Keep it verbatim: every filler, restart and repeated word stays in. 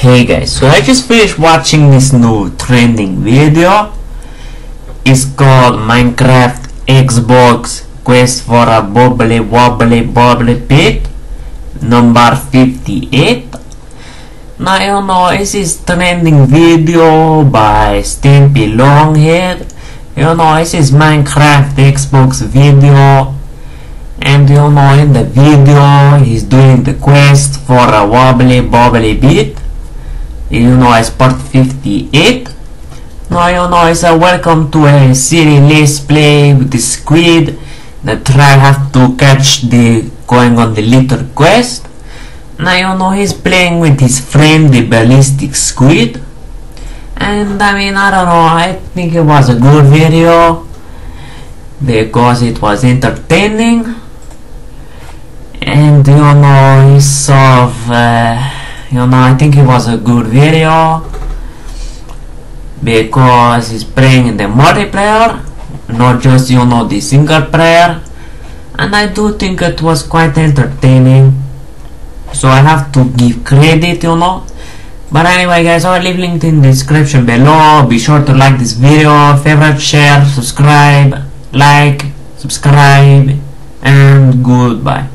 Hey guys, so I just finished watching this new trending video. It's called Minecraft Xbox Quest for a Bubbly Wobbly Bubbly Pit number fifty-eight. Now you know, this is trending video by Stimpy Longhead. You know, this is Minecraft Xbox video, and you know, in the video he's doing the quest for a wobbly bobbly bit. You know, it's part fifty-eight. Now you know, it's a welcome to a city let's play with the squid that try have to catch the going on the little quest. Now you know, he's playing with his friend the ballistic squid, and I mean, I don't know, I think it was a good video because it was entertaining, and you know, he's sort of uh, you know, I think it was a good video because he's playing in the multiplayer, not just, you know, the single player, and I do think it was quite entertaining, so I have to give credit, you know. But anyway guys, I'll leave link in the description below. Be sure to like this video, favorite, share, subscribe, like, subscribe, and goodbye.